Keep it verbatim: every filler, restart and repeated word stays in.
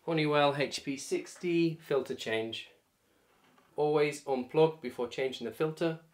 Honeywell H P sixty filter change. Always unplug before changing the filter.